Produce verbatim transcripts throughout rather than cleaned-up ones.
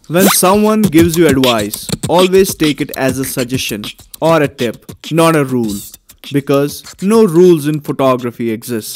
When someone gives you advice, always take it as a suggestion or a tip, not a rule, because no rules in photography exist.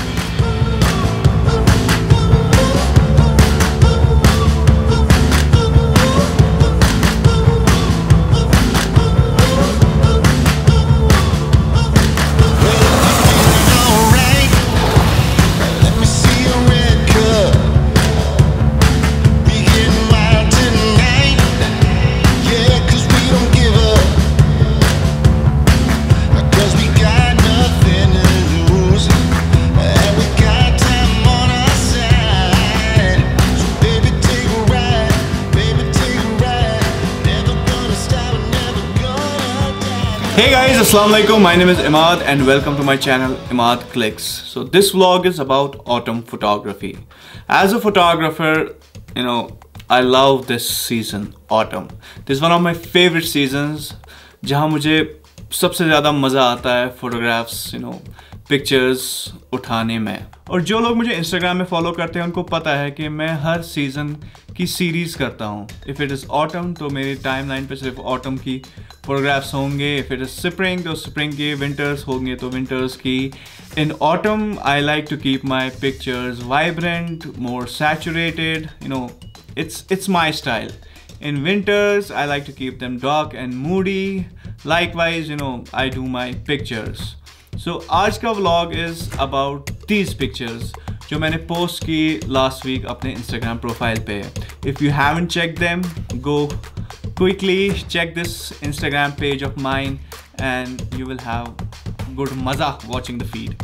Hey guys, Assalamu alaikum. My name is Imad and welcome to my channel Imad Clicks. So this vlog is about autumn photography. As a photographer, you know, I love this season, autumn. This is one of my favorite seasons जहाँ मुझे सबसे ज़्यादा मज़ा आता है photographs, you know, pictures उठाने में. और जो लोग मुझे Instagram में follow करते हैं उनको पता है कि मैं हर season की सीरीज़ करता हूँ. If it is autumn तो मेरी timeline पे सिर्फ autumn की photographs होंगे. If it is spring तो spring की, winters होंगे तो winters की. In autumn I like to keep my pictures vibrant, more saturated. You know, it's it's my style. In winters I like to keep them dark and moody. Likewise, you know, I do my pictures. So आज का vlog is about these pictures जो मैंने post की last week अपने Instagram profile पे. If you haven't checked them, go quickly check this Instagram page of mine and you will have good maza watching the feed.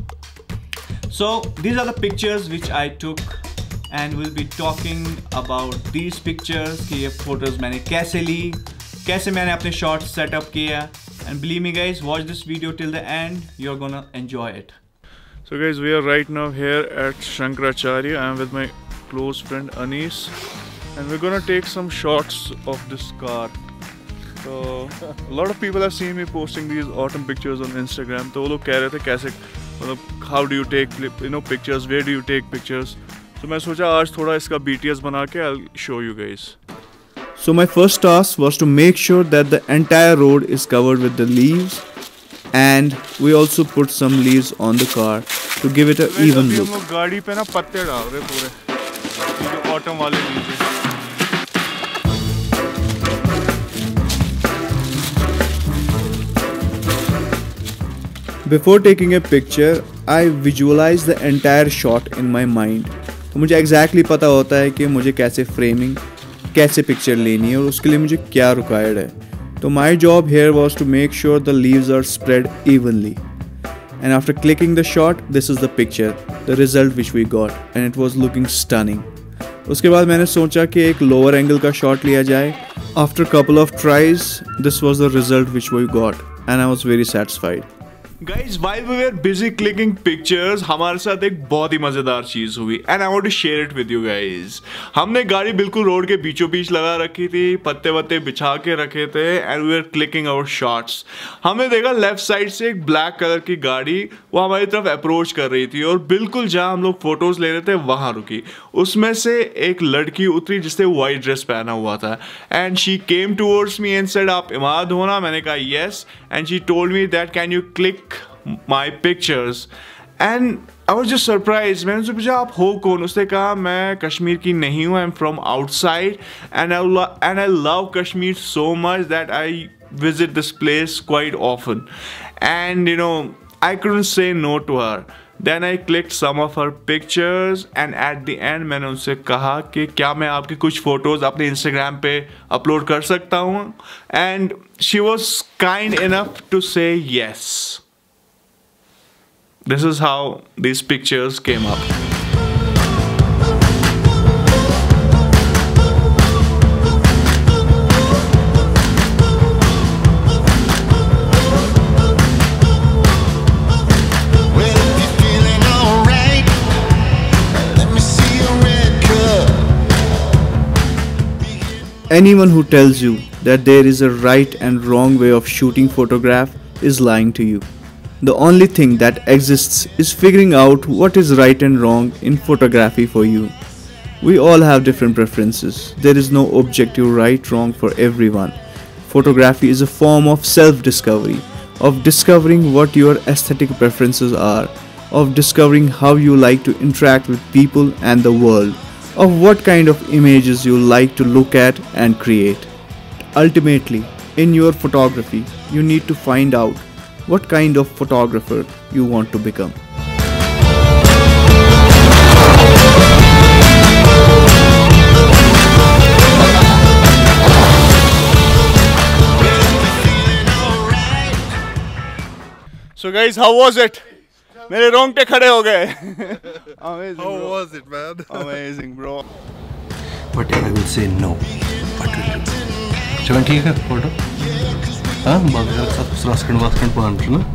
So these are the pictures which I took and we'll be talking about these pictures कि ये photos मैंने कैसे ली, कैसे मैंने अपने shots set up किया. And believe me guys, watch this video till the end, you're gonna enjoy it. So guys, we are right now here at Shankaracharya. I am with my close friend Anis and we're gonna take some shots of this car. So a lot of people have seen me posting these autumn pictures on Instagram. तो वो लोग कह रहे थे कैसे, मतलब how do you take you know pictures, where do you take pictures? So मैं सोचा आज थोड़ा इसका B T S बना के I'll show you guys. So my first task was to make sure that the entire road is covered with the leaves, and we also put some leaves on the car to give it an even look. हम लोग गाड़ी पे ना पत्ते डाल रहे पूरे, ये जो autumn वाले leaves हैं. Before taking a picture, I visualize the entire shot in my mind. तो मुझे exactly पता होता है कि मुझे कैसे framing, कैसे पिक्चर लेनी है और उसके लिए मुझे क्या रिक्वायर्ड है. तो my job here was to make sure the leaves are spread evenly. And after clicking the shot, this is the picture, the result which we got, and it was looking stunning. उसके बाद मैंने सोचा कि एक lower angle का shot लिया जाए. After a couple of tries, this was the result which we got, and I was very satisfied. Guys, while we were busy clicking pictures, हमारे साथ एक बहुत ही मज़ेदार चीज़ हुई and I want to share it with you guys. हमने गाड़ी बिल्कुल road के बीचों बीच लगा रखी थी, पत्ते वत्ते बिछा के रखे थे and we were clicking our shots. हमने देखा लेफ्ट साइड से एक ब्लैक कलर की गाड़ी वो हमारी तरफ अप्रोच कर रही थी और बिल्कुल जहाँ हम लोग फोटोज़ ले रहे थे वहाँ रुकी. उसमें से एक लड़की उतरी जिसने वाइट ड्रेस पहना हुआ था and she came towards me and said आप इमाद हो ना? मैंने कहा yes and she told me that can you click my pictures and I was just surprised. मैंने उससे पूछा आप हो कौन? उसने कहा मैं कश्मीर की नहीं हूँ, I'm from outside and I and I love Kashmir so much that I visit this place quite often and you know I couldn't say no to her. Then I clicked some of her pictures and at the end मैंने उनसे कहा कि क्या मैं आपकी कुछ photos अपने Instagram पे upload कर सकता हूँ and she was kind enough to say yes. This is how these pictures came up. Anyone who tells you that there is a right and wrong way of shooting photograph is lying to you. The only thing that exists is figuring out what is right and wrong in photography for you. We all have different preferences. There is no objective right wrong for everyone. Photography is a form of self-discovery, of discovering what your aesthetic preferences are, of discovering how you like to interact with people and the world, of what kind of images you like to look at and create. Ultimately, in your photography, you need to find out what kind of photographer you want to become. So guys, how was it? मेरे रोंगटे खड़े हो गए. Amazing. How bro. was it, man? Amazing, bro. But I will say no. What will you do? चलो ठीक है photo. हाँ बाकी सब रास्कंड वास्कंड पान रहे ना.